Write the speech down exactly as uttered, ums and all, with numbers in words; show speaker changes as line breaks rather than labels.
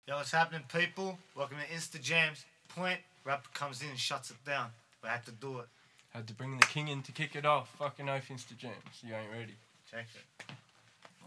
Yo, what's happening, people? Welcome to Insta Jams. Point, rapper comes in and shuts it down. But I had to do it.
Had to bring the king in to kick it off. Fucking oath, Insta Jams. You ain't ready.
Check it.